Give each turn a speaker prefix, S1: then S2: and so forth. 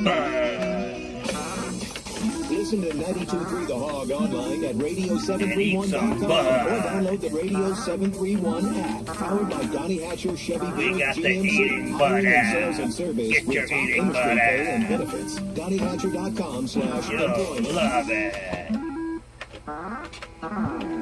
S1: Listen to 92.3 The Hog online at radio731.com or download the Radio 731 app. Powered by Donnie Hatcher Chevy
S2: We got the
S1: GMC
S2: eating butt
S1: sales and
S2: app.
S1: service
S2: Get your
S1: with top
S2: eating
S1: industry
S2: butt
S1: pay and
S2: app.
S1: benefits. DonnieHatcher.com/employment.
S2: You'll love it.